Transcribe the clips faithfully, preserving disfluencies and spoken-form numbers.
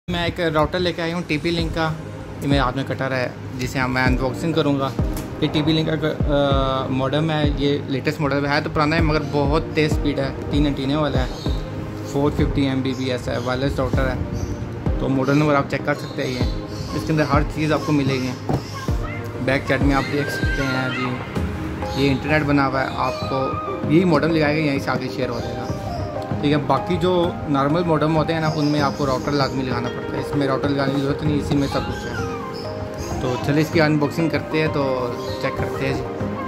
मैं एक राउटर लेके आया हूँ टी पी लिंक का। ये मेरे हाथ में कटर है जिसे मैं अनबॉक्सिंग करूँगा। ये टी पी लिंक का मॉडम है, ये लेटेस्ट मॉडल है तो पुराना है मगर बहुत तेज़ स्पीड है, तीन एंटीने वाला है, four fifty M B B S है, वायरलेस राउटर है। तो मॉडल नंबर आप चेक कर सकते हैं। ये इसके अंदर हर चीज़ आपको मिलेगी। बैक चैट में आप देख सकते हैं जी, ये इंटरनेट बना हुआ है। आपको यही मॉडम लगाएगा, यहीं से आगे शेयर हो जाएगा, ठीक है। बाकी जो नॉर्मल मॉडम होते हैं ना, उनमें आपको राउटर लाजमी लगाना पड़ता है। इसमें राउटर लगाने की ज़रूरत नहीं, इसी में सब कुछ है। तो चलिए इसकी अनबॉक्सिंग करते हैं, तो चेक करते हैं जी।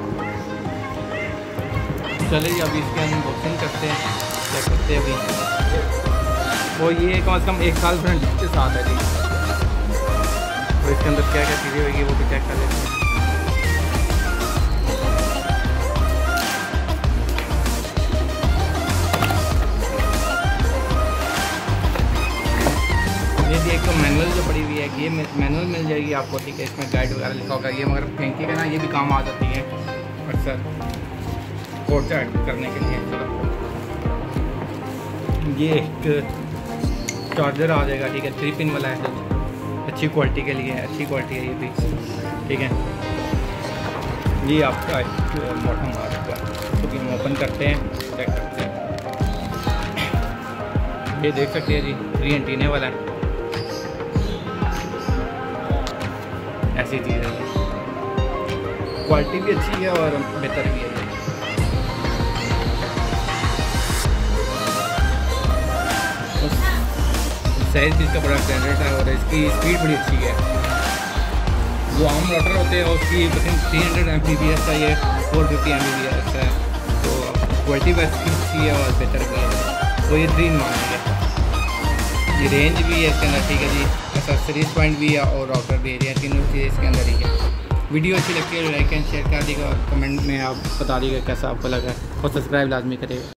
चलिए जी अभी इसकी अनबॉक्सिंग करते हैं, चेक करते हैं अभी। वो ये कम से कम एक साल फ्रंट के साथ है जी। तो इसके अंदर क्या क्या चीज़ें होगी वो भी चेक कर लेते हैं। ये भी एक तो मैनुअल जो पड़ी हुई है, ये मैनुअल मिल जाएगी आपको, ठीक है। इसमें गाइड वगैरह लिखा होगा, ये मगर फेंकेगा ना, ये भी काम आ जाती है अक्सर कोड चैट करने के लिए। ये एक चार्जर आ जाएगा, ठीक है, थ्री पिन वाला है, अच्छी क्वालिटी के लिए, अच्छी क्वालिटी है ये भी, ठीक है। ये आपका बॉटम आ जाएगा, तो हम ओपन करते हैं, चेक करते हैं। ये देख सकते हैं जी, थ्री एंटीने वाला है, ऐसी चीज़ है। क्वालिटी भी अच्छी है और बेहतर भी है। साइज भी इसका बड़ा स्टैंडर्ड है और इसकी स्पीड बड़ी अच्छी है। जो आम राउटर होते हैं उसकी three hundred M B B S का, ये four fifty M B B S है। तो क्वालिटी भी अच्छी है और बेहतर भी है। तो ये थ्री इन वन है, ये रेंज भी है इसके अंदर, ठीक है जी। एक्सेसरीज पॉइंट भी है और राउटर भी है, तीनों चीज़ें इसके अंदर ही है। वीडियो अच्छी लगती है लाइक एंड शेयर कर दीजिएगा और कमेंट में आप बता दीजिएगा कैसा आपको लगा, और सब्सक्राइब लाजमी करिएगा।